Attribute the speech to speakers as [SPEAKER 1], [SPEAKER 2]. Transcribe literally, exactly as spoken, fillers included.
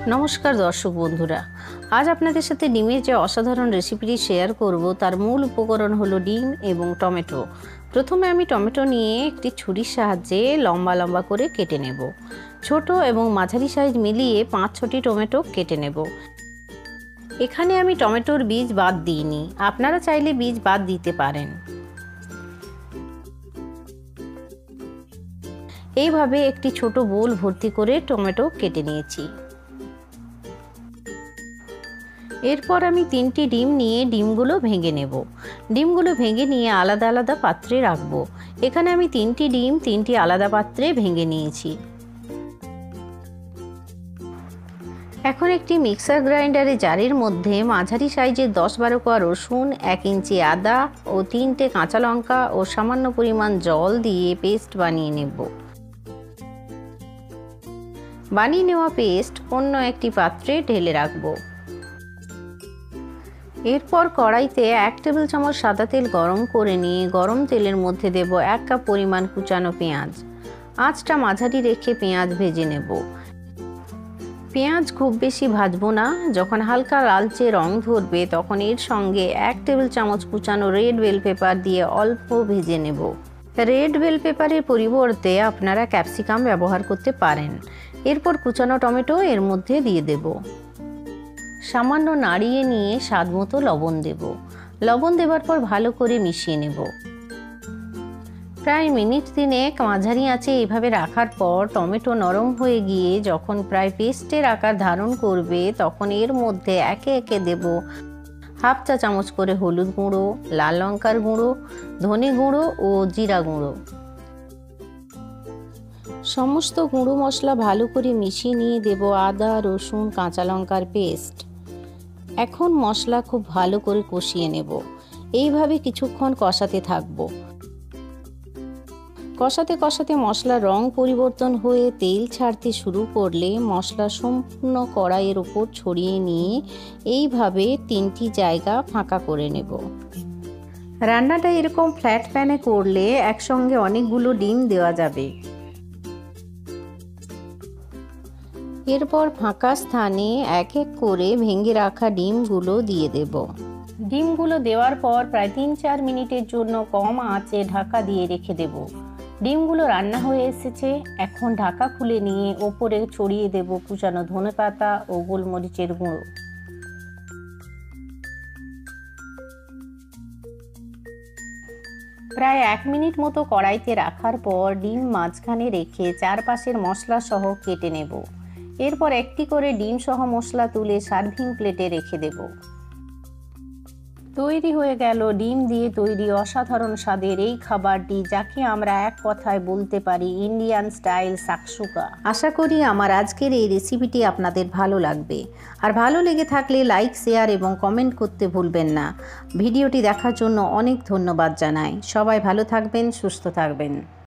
[SPEAKER 1] নমস্কার দর্শক বন্ধুরা, আজ আপনাদের সাথে ডিমের যে অসাধারণ রেসিপিটি শেয়ার করব তার মূল উপকরণ হলো ডিম এবং টমেটো। প্রথমে আমি টমেটো নিয়ে একটি ছুরির সাহায্যে লম্বা লম্বা করে কেটে নেব। ছোট এবং মাঝারি সাইজ মিলিয়ে পাঁচ ছটি টমেটো কেটে নেব। এখানে আমি টমেটোর বীজ বাদ দিইনি, আপনারা চাইলে বীজ বাদ দিতে পারেন। এইভাবে একটি ছোট বোল ভর্তি করে টমেটো কেটে নিয়েছি। এরপর আমি তিনটি ডিম নিয়ে ডিমগুলো ভেঙে নেব। ডিমগুলো ভেঙে নিয়ে আলাদা আলাদা পাত্রে রাখব। এখানে আমি তিনটি ডিম তিনটি আলাদা পাত্রে ভেঙে নিয়েছি। এখন একটি মিক্সার গ্রাইন্ডারে জারের মধ্যে মাঝারি সাইজের দশ বারো কোয়া রসুন, এক ইঞ্চি আদা ও তিনটে কাঁচা লঙ্কা ও সামান্য পরিমাণ জল দিয়ে পেস্ট বানিয়ে নেব। বানিয়ে নেওয়া পেস্ট অন্য একটি পাত্রে ঢেলে রাখব। এরপর কড়াইতে এক টেবিল চামচ সাদা তেল গরম করে নিয়ে গরম তেলের মধ্যে দেব এক কাপ পরিমাণ কুচানো পেঁয়াজ। আঁচটা মাঝারি রেখে পেঁয়াজ ভেজে নেব। পেঁয়াজ খুব বেশি ভাজবো না, যখন হালকা লালচে রং ধরবে তখন এর সঙ্গে এক টেবিল চামচ কুচানো রেড বেল পেপার দিয়ে অল্প ভেজে নেব। রেড বেল পেপারের পরিবর্তে আপনারা ক্যাপসিকাম ব্যবহার করতে পারেন। এরপর কুচানো টমেটো এর মধ্যে দিয়ে দেব। সামান্য নাড়িয়ে নিয়ে স্বাদ মতো লবণ দেব। লবণ দেওয়ার পর ভালো করে মিশিয়ে নেব। প্রায় মিনিট তিনেক মাঝারি আঁচে এইভাবে রাখার পর টমেটো নরম হয়ে গিয়ে যখন প্রায় পেস্টের আকার ধারণ করবে তখন এর মধ্যে একে একে দেব হাফ চা চামচ করে হলুদ গুঁড়ো, লাল লঙ্কার গুঁড়ো, ধনে গুঁড়ো ও জিরা গুঁড়ো। সমস্ত গুঁড়ো মশলা ভালো করে মিশিয়ে নিয়ে দেব আদা, রসুন, কাঁচা লঙ্কার পেস্ট। এখন মশলা খুব ভালো করে কষিয়ে নেব। এইভাবে কিছুক্ষণ কষাতে থাকবো। কষাতে কষাতে মশলার রং পরিবর্তন হয়ে তেল ছাড়তে শুরু করলে মশলা সম্পূর্ণ কড়াইয়ের উপর ছড়িয়ে নিয়ে এইভাবে তিনটি জায়গা ফাঁকা করে নেব। রান্নাটা এরকম ফ্ল্যাট প্যানে করলে একসঙ্গে অনেকগুলো ডিম দেওয়া যাবে। এরপর ফাঁকা স্থানে এক এক করে ভেঙে রাখা ডিমগুলো দিয়ে দেব। ডিমগুলো দেওয়ার পর প্রায় তিন চার মিনিটের জন্য কম আঁচে ঢাকা দিয়ে রেখে দেব। ডিমগুলো রান্না হয়ে এসেছে। এখন ঢাকা খুলে নিয়ে ওপরে ছড়িয়ে দেব কুচানো ধনেপাতা ও গোলমরিচের গুঁড়ো। প্রায় এক মিনিট মতো কড়াইতে রাখার পর ডিম মাঝখানে রেখে চারপাশের মশলা সহ কেটে নেব। এরপর একটি করে ডিম সহ মশলা তুলে সার্ভিং প্লেটে রেখে দেব। তৈরি হয়ে গেল ডিম দিয়ে তৈরি অসাধারণ স্বাদের এই খাবারটি, যাকে আমরা এক কথায় বলতে পারি ইন্ডিয়ান স্টাইল শাকসুকা। আশা করি আমার আজকের এই রেসিপিটি আপনাদের ভালো লাগবে। আর ভালো লেগে থাকলে লাইক, শেয়ার এবং কমেন্ট করতে ভুলবেন না। ভিডিওটি দেখার জন্য অনেক ধন্যবাদ জানাই। সবাই ভালো থাকবেন, সুস্থ থাকবেন।